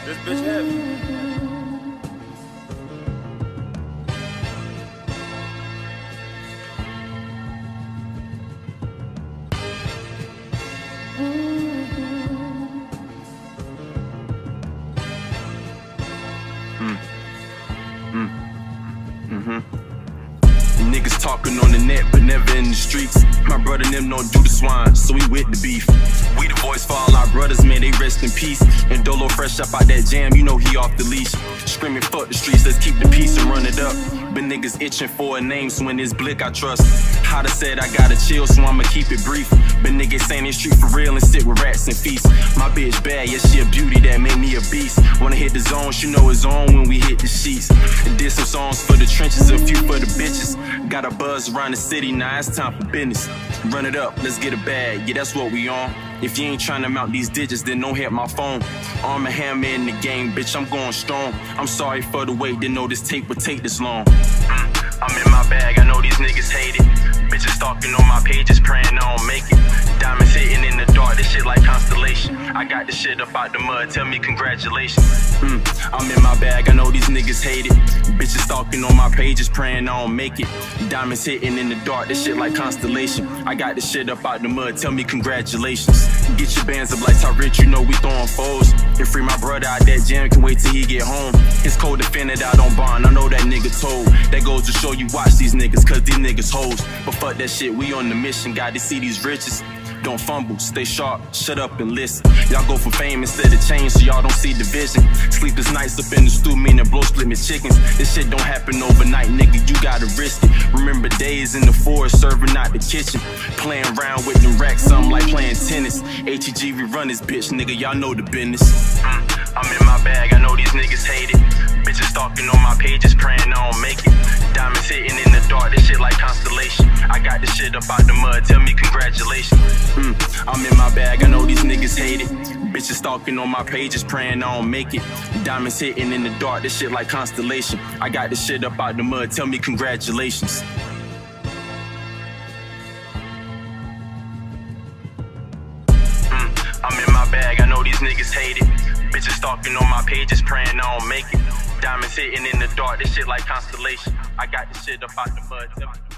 This bitch heavy. Niggas talking on the net, but never in the streets. My brother and them don't do the swine, so we with the beef. We the voice for all our brothers, man, they rest in peace. And Dolo fresh up out that jam, you know he off the leash. Screaming fuck the streets, let's keep the peace and run it up. But niggas itching for a name, so when it's Blick I trust. Hotta said I gotta chill, so I'ma keep it brief. But niggas saying they street for real and sit with rats and feast. My bitch bad, yeah, she a beauty that made me a beast. Wanna hit the zone, she know it's on when we hit the sheets. And did some songs for the trenches, a few for the bitches. Got a buzz around the city, now it's time for business. Run it up, let's get a bag, yeah, that's what we on. If you ain't tryna mount these digits, then don't hit my phone. Arm and hammer in the game, bitch, I'm going strong. I'm sorry for the wait, didn't know this tape would take this long. I'm in my bag, I know these niggas hate it. Bitches stalking on my pages, praying I don't make it. Diamonds hitting in the dark, this shit like constellation. I got this shit up out the mud, tell me congratulations. I'm in my bag, I know these niggas hate it. Bitches stalking on my pages, praying I don't make it. Diamonds hitting in the dark, this shit like constellation. I got this shit up out the mud, tell me congratulations. Get your bands up like Tyrant, you know we throwing foes. And free my brother out that jam, can wait till he get home. His code defended out on bond, I know that nigga told. That goes to show you watch these niggas, cause these niggas hoes. But fuck that shit, we on the mission, got to see these riches. Don't fumble, stay sharp, shut up and listen. Y'all go for fame instead of change, so y'all don't see division. Sleepless nights up in the stew, meaning blow split me chickens. This shit don't happen overnight, nigga, you gotta risk it. Remember days in the forest, serving out the kitchen. Playing around with them racks, something like playing tennis. HEG, we run this bitch, nigga, y'all know the business. I'm in my bag, I know these niggas hate it. Bitches stalking on my pages, praying I don't make it. Diamonds hitting in the dark, this shit like constellation. I got this shit up out the mud, tell me congratulations. I'm in my bag, I know these niggas hate it. Bitches stalking on my pages, praying I don't make it. Diamonds hitting in the dark, this shit like constellation. I got this shit up out the mud, tell me congratulations. I'm in my bag, I know these niggas hate it. Bitches stalking on my pages, praying I don't make it. Diamonds hitting in the dark, this shit like constellation. I got this shit up out the mud.